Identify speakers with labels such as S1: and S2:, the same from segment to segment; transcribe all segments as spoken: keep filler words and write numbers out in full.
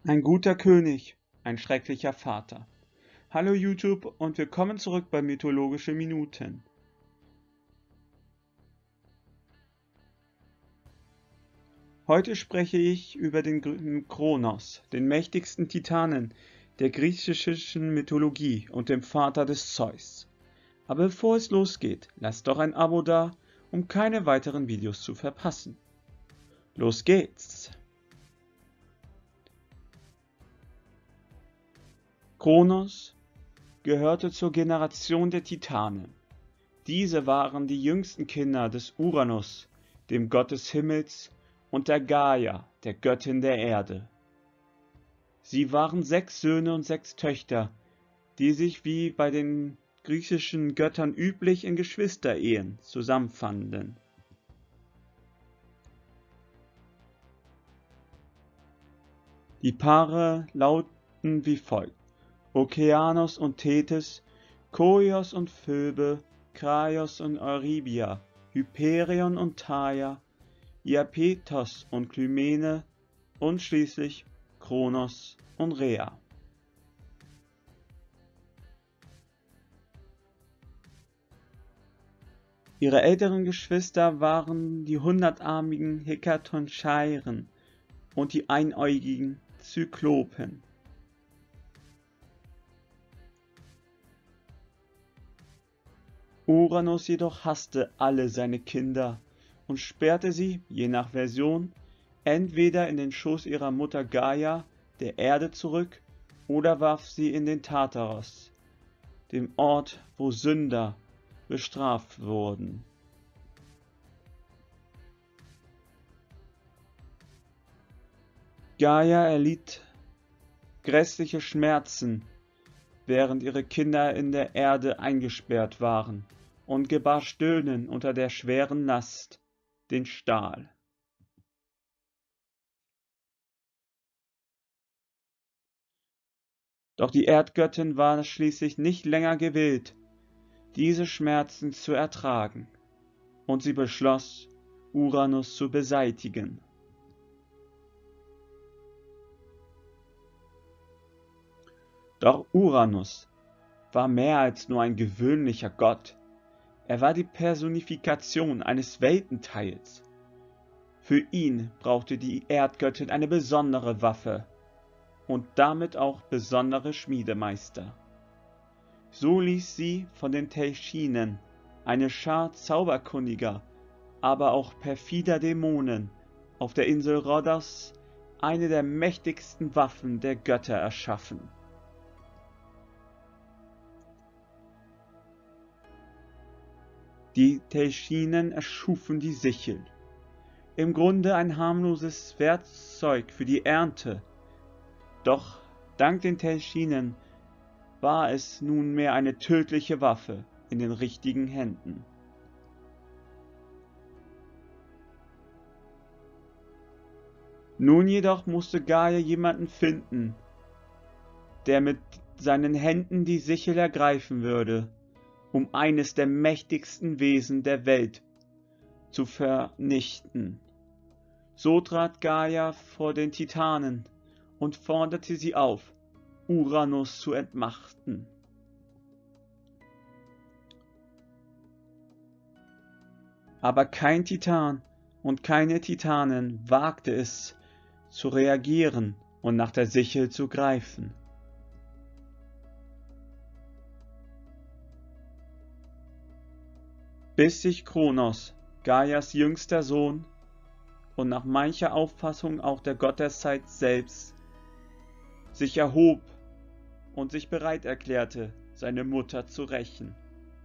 S1: Ein guter König, ein schrecklicher Vater. Hallo YouTube und willkommen zurück bei Mythologische Minuten. Heute spreche ich über den Kronos, den mächtigsten Titanen der griechischen Mythologie und dem Vater des Zeus. Aber bevor es losgeht, lasst doch ein Abo da, um keine weiteren Videos zu verpassen. Los geht's! Kronos gehörte zur Generation der Titanen. Diese waren die jüngsten Kinder des Uranus, dem Gott des Himmels, und der Gaia, der Göttin der Erde. Sie waren sechs Söhne und sechs Töchter, die sich wie bei den griechischen Göttern üblich in Geschwisterehen zusammenfanden. Die Paare lauten wie folgt: Okeanos und Tethys, Koios und Phoebe, Kraios und Eurybia, Hyperion und Thaia, Iapetos und Klymene und schließlich Kronos und Rhea. Ihre älteren Geschwister waren die hundertarmigen Hekatoncheiren und die einäugigen Zyklopen. Uranus jedoch hasste alle seine Kinder und sperrte sie, je nach Version, entweder in den Schoß ihrer Mutter Gaia, der Erde, zurück, oder warf sie in den Tartaros, dem Ort, wo Sünder bestraft wurden. Gaia erlitt grässliche Schmerzen, während ihre Kinder in der Erde eingesperrt waren, und gebar Stöhnen unter der schweren Last, den Stahl. Doch die Erdgöttin war schließlich nicht länger gewillt, diese Schmerzen zu ertragen, und sie beschloss, Uranus zu beseitigen. Doch Uranus war mehr als nur ein gewöhnlicher Gott. Er war die Personifikation eines Weltenteils. Für ihn brauchte die Erdgöttin eine besondere Waffe und damit auch besondere Schmiedemeister. So ließ sie von den Telchinen eine Schar zauberkundiger, aber auch perfider Dämonen auf der Insel Rhodos eine der mächtigsten Waffen der Götter erschaffen. Die Telchinen erschufen die Sichel. Im Grunde ein harmloses Werkzeug für die Ernte. Doch dank den Telchinen war es nunmehr eine tödliche Waffe in den richtigen Händen. Nun jedoch musste Gaia jemanden finden, der mit seinen Händen die Sichel ergreifen würde, um eines der mächtigsten Wesen der Welt zu vernichten. So trat Gaia vor den Titanen und forderte sie auf, Uranus zu entmachten. Aber kein Titan und keine Titanin wagte es, zu reagieren und nach der Sichel zu greifen. Bis sich Kronos, Gaias jüngster Sohn und nach mancher Auffassung auch der Gott der Zeit selbst, sich erhob und sich bereit erklärte, seine Mutter zu rächen.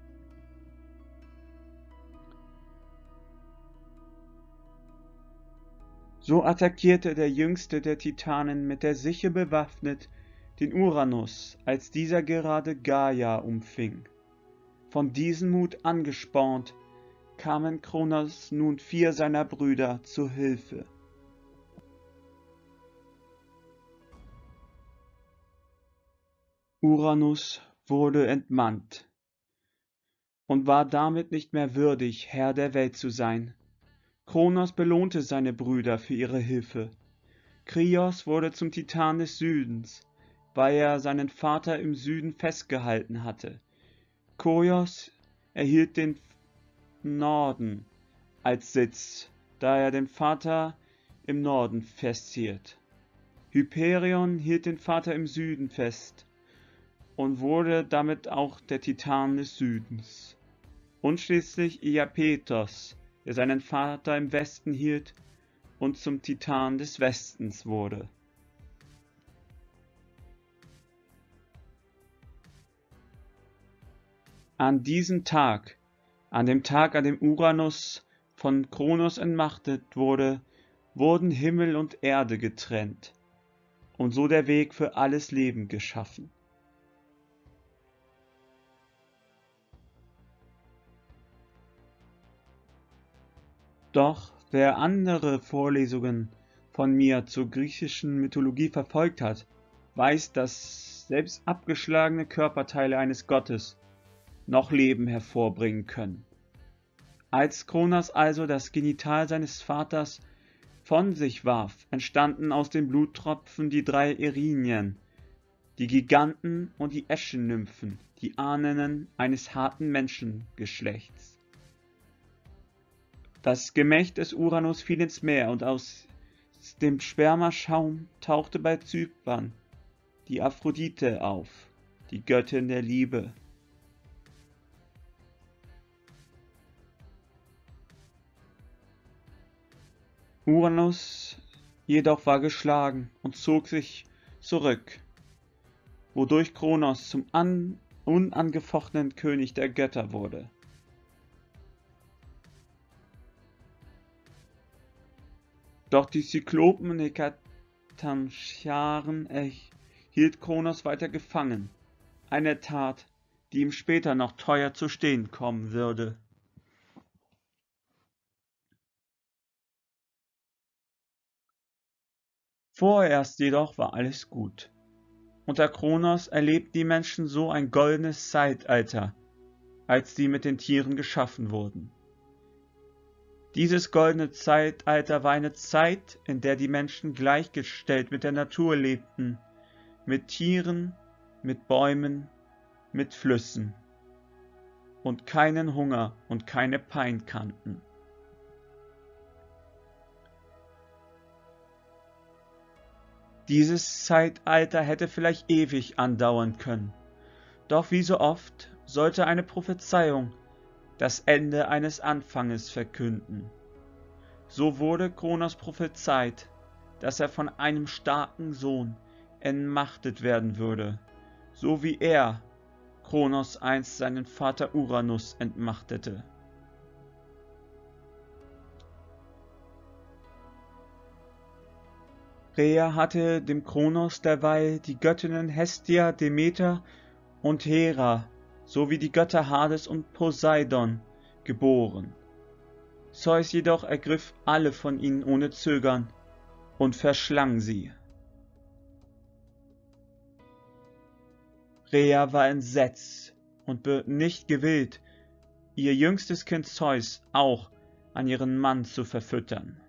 S1: So attackierte der jüngste der Titanen mit der Sichel bewaffnet den Uranus, als dieser gerade Gaia umfing. Von diesem Mut angespornt, kamen Kronos nun vier seiner Brüder zu Hilfe. Uranus wurde entmannt und war damit nicht mehr würdig, Herr der Welt zu sein. Kronos belohnte seine Brüder für ihre Hilfe, Krios wurde zum Titan des Südens, weil er seinen Vater im Süden festgehalten hatte. Koios erhielt den Norden als Sitz, da er den Vater im Norden festhielt. Hyperion hielt den Vater im Süden fest und wurde damit auch der Titan des Südens. Und schließlich Iapetos, der seinen Vater im Westen hielt und zum Titan des Westens wurde. An diesem Tag, an dem Tag, an dem Uranus von Kronos entmachtet wurde, wurden Himmel und Erde getrennt und so der Weg für alles Leben geschaffen. Doch wer andere Vorlesungen von mir zur griechischen Mythologie verfolgt hat, weiß, dass selbst abgeschlagene Körperteile eines Gottes noch Leben hervorbringen können. Als Kronos also das Genital seines Vaters von sich warf, entstanden aus den Bluttropfen die drei Erinien, die Giganten und die Eschennymphen, die Ahnen eines harten Menschengeschlechts. Das Gemächt des Uranus fiel ins Meer und aus dem Spermaschaum tauchte bei Zypern die Aphrodite auf, die Göttin der Liebe. Uranus jedoch war geschlagen und zog sich zurück, wodurch Kronos zum an unangefochtenen König der Götter wurde. Doch die Zyklopen Hekatancharen hielt Kronos weiter gefangen, eine Tat, die ihm später noch teuer zu stehen kommen würde. Vorerst jedoch war alles gut. Unter Kronos erlebten die Menschen so ein goldenes Zeitalter, als sie mit den Tieren geschaffen wurden. Dieses goldene Zeitalter war eine Zeit, in der die Menschen gleichgestellt mit der Natur lebten, mit Tieren, mit Bäumen, mit Flüssen und keinen Hunger und keine Pein kannten. Dieses Zeitalter hätte vielleicht ewig andauern können, doch wie so oft sollte eine Prophezeiung das Ende eines Anfanges verkünden. So wurde Kronos prophezeit, dass er von einem starken Sohn entmachtet werden würde, so wie er, Kronos, einst seinen Vater Uranus entmachtete. Rhea hatte dem Kronos derweil die Göttinnen Hestia, Demeter und Hera sowie die Götter Hades und Poseidon geboren. Zeus jedoch ergriff alle von ihnen ohne Zögern und verschlang sie. Rhea war entsetzt und nicht gewillt, ihr jüngstes Kind Zeus auch an ihren Mann zu verfüttern.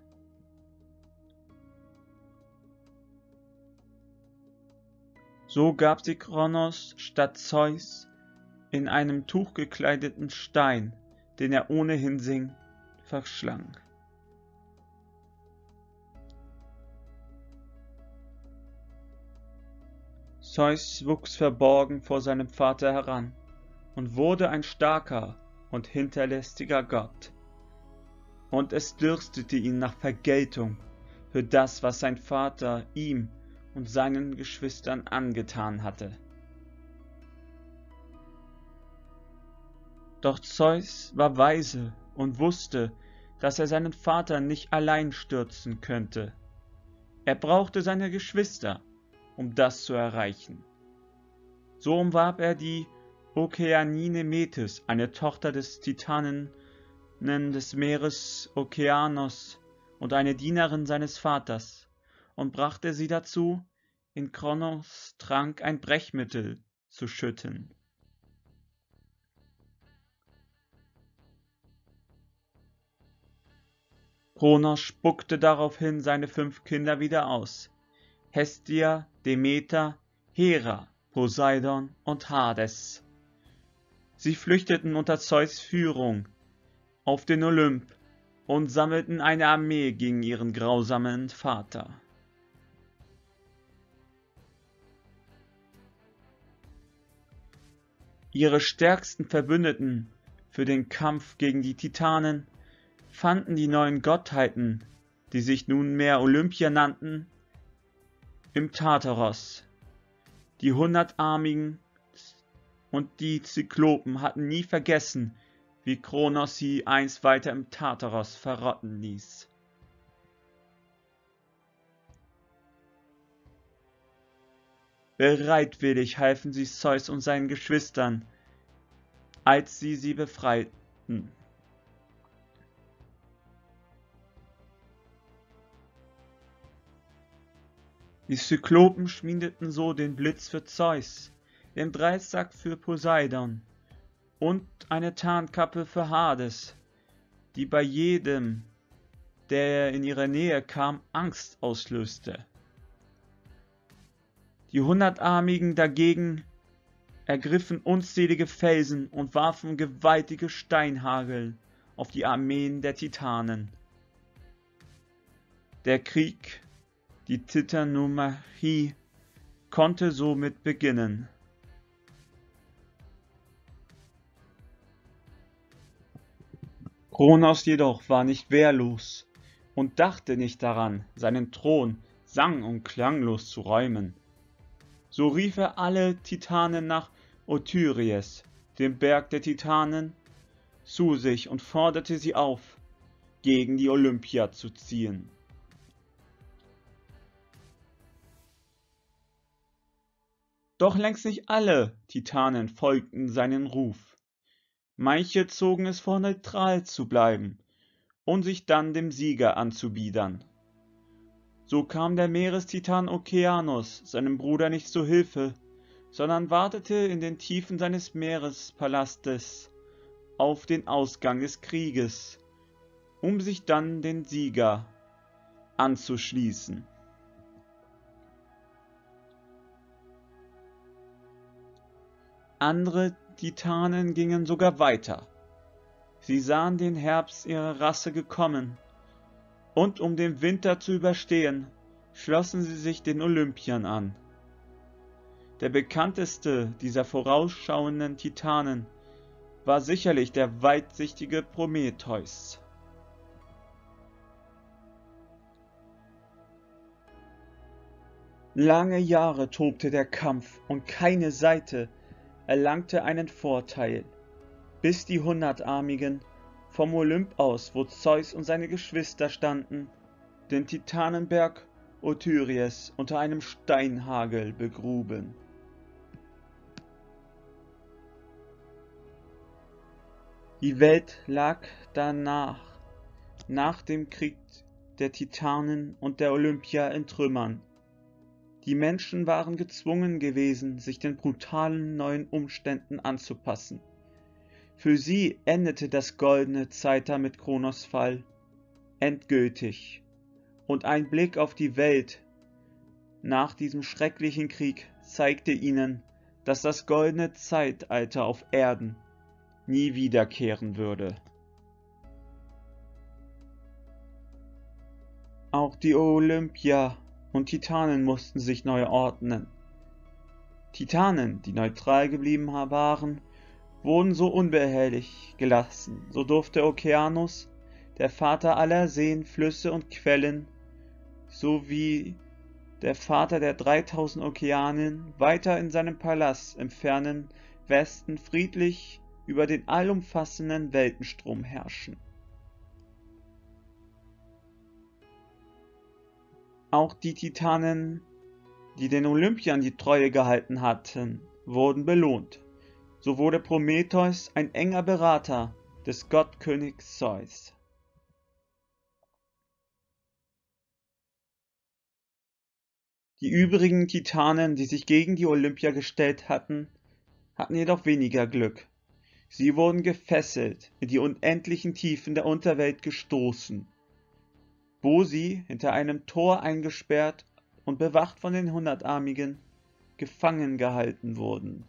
S1: So gab sie Kronos statt Zeus in einem Tuch gekleideten Stein, den er ohne Hinsehen verschlang. Zeus wuchs verborgen vor seinem Vater heran und wurde ein starker und hinterlistiger Gott. Und es dürstete ihn nach Vergeltung für das, was sein Vater ihm und seinen Geschwistern angetan hatte. Doch Zeus war weise und wusste, dass er seinen Vater nicht allein stürzen könnte. Er brauchte seine Geschwister, um das zu erreichen. So umwarb er die Okeanine Metis, eine Tochter des Titanen des Meeres Okeanos und eine Dienerin seines Vaters, und brachte sie dazu, in Kronos Trank ein Brechmittel zu schütten. Kronos spuckte daraufhin seine fünf Kinder wieder aus: Hestia, Demeter, Hera, Poseidon und Hades. Sie flüchteten unter Zeus' Führung auf den Olymp und sammelten eine Armee gegen ihren grausamen Vater. Ihre stärksten Verbündeten für den Kampf gegen die Titanen fanden die neuen Gottheiten, die sich nunmehr Olympier nannten, im Tartaros. Die Hundertarmigen und die Zyklopen hatten nie vergessen, wie Kronos sie einst weiter im Tartaros verrotten ließ. Bereitwillig halfen sie Zeus und seinen Geschwistern, als sie sie befreiten. Die Zyklopen schmiedeten so den Blitz für Zeus, den Dreisack für Poseidon und eine Tarnkappe für Hades, die bei jedem, der in ihre Nähe kam, Angst auslöste. Die Hundertarmigen dagegen ergriffen unzählige Felsen und warfen gewaltige Steinhagel auf die Armeen der Titanen. Der Krieg, die Titanomachie, konnte somit beginnen. Kronos jedoch war nicht wehrlos und dachte nicht daran, seinen Thron sang- und klanglos zu räumen. So rief er alle Titanen nach Otyries, dem Berg der Titanen, zu sich und forderte sie auf, gegen die Olympier zu ziehen. Doch längst nicht alle Titanen folgten seinen Ruf. Manche zogen es vor, neutral zu bleiben und sich dann dem Sieger anzubiedern. So kam der Meerestitan Okeanos seinem Bruder nicht zu Hilfe, sondern wartete in den Tiefen seines Meerespalastes auf den Ausgang des Krieges, um sich dann den Sieger anzuschließen. Andere Titanen gingen sogar weiter. Sie sahen den Herbst ihrer Rasse gekommen, und um den Winter zu überstehen, schlossen sie sich den Olympiern an. Der bekannteste dieser vorausschauenden Titanen war sicherlich der weitsichtige Prometheus. Lange Jahre tobte der Kampf und keine Seite erlangte einen Vorteil, bis die Hundertarmigen vom Olymp aus, wo Zeus und seine Geschwister standen, den Titanenberg Otyries unter einem Steinhagel begruben. Die Welt lag danach, nach dem Krieg der Titanen und der Olympier in Trümmern. Die Menschen waren gezwungen gewesen, sich den brutalen neuen Umständen anzupassen. Für sie endete das goldene Zeitalter mit Kronos Fall endgültig, und ein Blick auf die Welt nach diesem schrecklichen Krieg zeigte ihnen, dass das goldene Zeitalter auf Erden nie wiederkehren würde. Auch die Olympier und Titanen mussten sich neu ordnen. Titanen, die neutral geblieben waren, wurden so unbehelligt gelassen. So durfte Okeanos, der Vater aller Seen, Flüsse und Quellen, sowie der Vater der dreitausend Okeanen, weiter in seinem Palast im fernen Westen friedlich über den allumfassenden Weltenstrom herrschen. Auch die Titanen, die den Olympiern die Treue gehalten hatten, wurden belohnt. So wurde Prometheus ein enger Berater des Gottkönigs Zeus. Die übrigen Titanen, die sich gegen die Olympier gestellt hatten, hatten jedoch weniger Glück. Sie wurden gefesselt, in die unendlichen Tiefen der Unterwelt gestoßen. wo sie, hinter einem Tor eingesperrt und bewacht von den Hundertarmigen, gefangen gehalten wurden.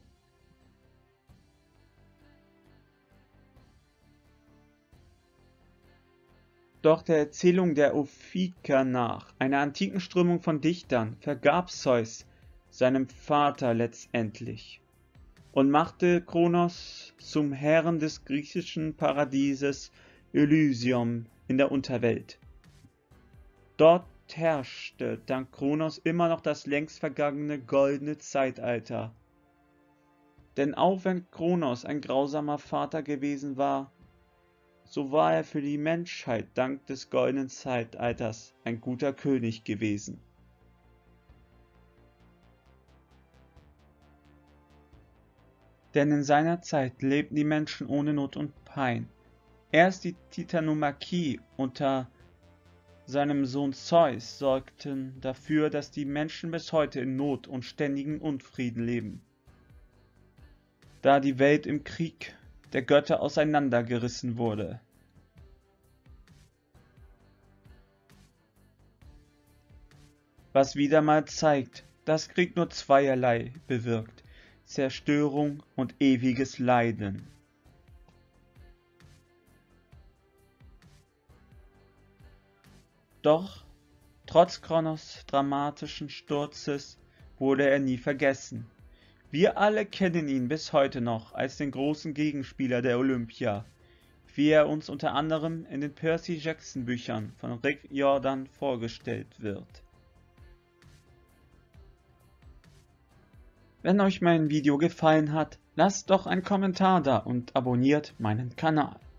S1: Doch der Erzählung der Ophiker nach, einer antiken Strömung von Dichtern, vergab Zeus seinem Vater letztendlich und machte Kronos zum Herrn des griechischen Paradieses Elysium in der Unterwelt. Dort herrschte dank Kronos immer noch das längst vergangene goldene Zeitalter. Denn auch wenn Kronos ein grausamer Vater gewesen war, so war er für die Menschheit dank des goldenen Zeitalters ein guter König gewesen. Denn in seiner Zeit lebten die Menschen ohne Not und Pein. Erst die Titanomachie unter seinem Sohn Zeus sorgten dafür, dass die Menschen bis heute in Not und ständigem Unfrieden leben, da die Welt im Krieg der Götter auseinandergerissen wurde. Was wieder mal zeigt, dass Krieg nur zweierlei bewirkt: Zerstörung und ewiges Leiden. Doch trotz Kronos dramatischen Sturzes wurde er nie vergessen. Wir alle kennen ihn bis heute noch als den großen Gegenspieler der Olympia, wie er uns unter anderem in den Percy Jackson Büchern von Rick Riordan vorgestellt wird. Wenn euch mein Video gefallen hat, lasst doch einen Kommentar da und abonniert meinen Kanal.